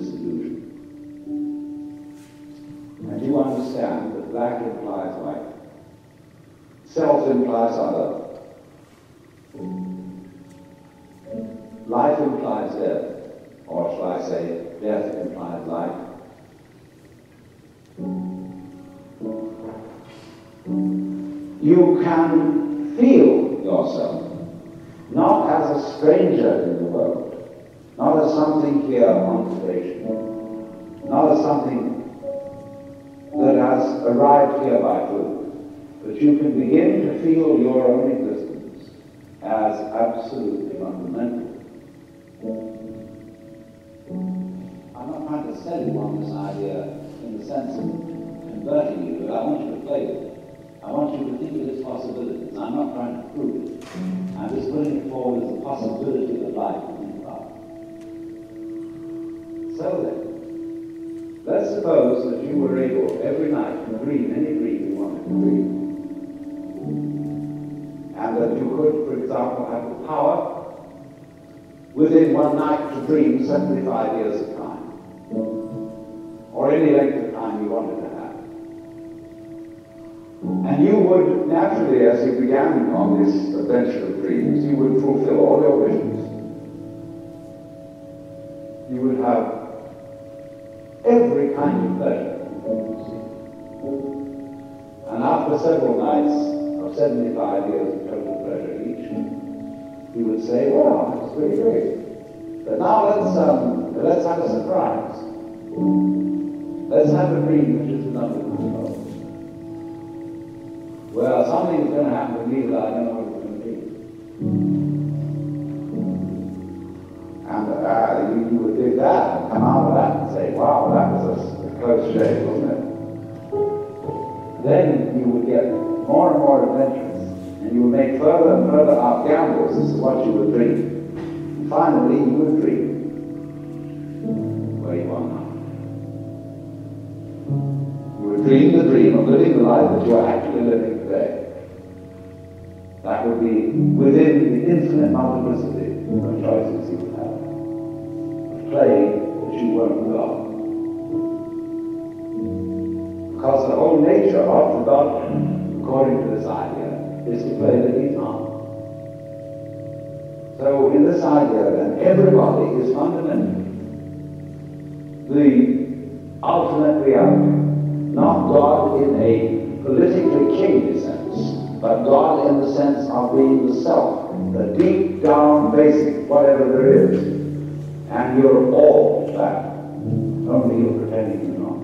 this illusion. And you understand that black implies white. Self implies other. Life implies death. Or shall I say, death implies life. You can feel yourself not as a stranger in the world, not as something here on station, not as something that has arrived here by fluke, but you can begin to feel your own existence as absolutely fundamental. I'm not trying to sell you on this idea in the sense of converting you, but I want you to play with it. I want you to think of its possibilities. I'm not trying to prove it. I'm just putting it forward as a possibility of life to think about. So then, let's suppose that you were able every night to dream any dream you wanted to dream. And that you could, for example, have the power within one night to dream 75 years of time. Or any length of time you wanted to have. And you would naturally, as you began on this adventure of dreams, you would fulfill all your wishes. You would have every kind of pleasure. And after several nights of 75 years of total pleasure each, you would say, well, that's pretty great. But now let's have a surprise. Let's have a dream which is another control. Well, something's going to happen to me that I don't know what it's going to be. And you would do that and come out of that and say, wow, that was a close shave, wasn't it? Then you would get more and more adventurous, and you would make further and further out gambles as to what you would dream. And finally, you would dream where you are now. You would dream the dream of living the life that you are actually living today. That would be within the infinite multiplicity of choices you would have, of playing that you weren't God. Because the whole nature of the God, according to this idea, is to play that he's not. So in this idea, then, everybody is fundamentally the ultimate reality. Not God in a politically kingly sense, but God in the sense of being the self, the deep down basic, whatever there is. And you're all that, only you're pretending you're not.